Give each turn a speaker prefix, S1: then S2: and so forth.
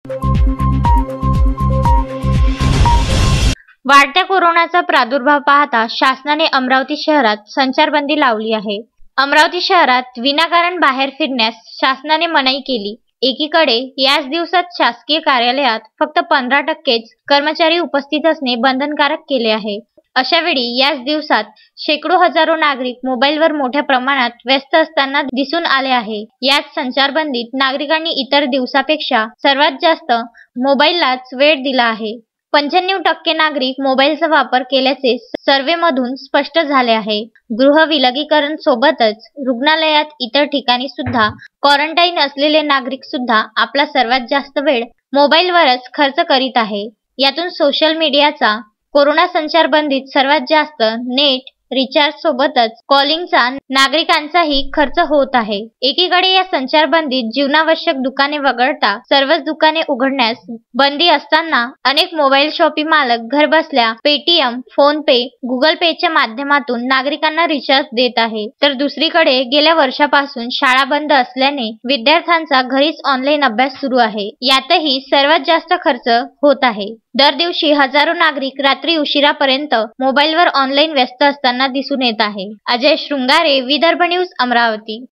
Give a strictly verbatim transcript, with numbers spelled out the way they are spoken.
S1: वाढत्या कोरोनाचा प्रादुर्भाव पाहता शासनाने अमरावती शहरात संचारबंदी लावली आहे. अमरावती शहरात विनाकारण बाहेर फिरण्यास शासनाने मनाई केली. एकीकडे याच दिवसात शासकीय कार्यालयात फक्त पंधरा टक्केच कर्मचारी उपस्थित असणे बंधनकारक केले आहे. अशावेळी याच दिवसात शेकडो हजारो नागरिक मोबाईलवर मोठ्या प्रमाणात व्यस्त असताना दिसून आले आहे. याच संचारबंदीत नागरिकांनी इतर दिवसापेक्षा सर्वात जास्त मोबाईललाच वेळ दिला आहे. पंच्याण्णव टक्के नागरिक मोबाईलचा वापर केल्याचे सर्व्हेमधून स्पष्ट झाले आहे. गृह विलगीकरण सोबतच रुग्णालयात इतर ठिकाणी सुद्धा क्वारंटाईन असलेले नागरिक सुद्धा आपला सर्वात जास्त वेळ मोबाईलवरच खर्च करीत आहे. यातून सोशल मीडियाचा कोरोना संचारबंदीत सर्वात जास्त नेट रिचार्ज सोबतच कॉलिंगचा नागरिकांचाही खर्च होत आहे. एकीकडे या संचारबंदीत जीवनावश्यक दुकाने वगळता सर्वच दुकाने उघडण्यास बंदी असताना अनेक मोबाईल शॉपी मालक घरबसल्या पेटीएम, फोन पे, गुगल पेच्या माध्यमातून नागरिकांना रिचार्ज देत आहे. तर दुसरीकडे गेल्या वर्षापासून शाळा बंद असल्याने विद्यार्थ्यांचा घरीच ऑनलाईन अभ्यास सुरू आहे. यातही सर्वात जास्त खर्च होत आहे. दर दिवशी हजारो नागरिक रात्री उशिरापर्यंत मोबाईलवर ऑनलाईन व्यस्त असताना दिसून येत आहे. अजय शृंगारे, विदर्भ न्यूज, अमरावती.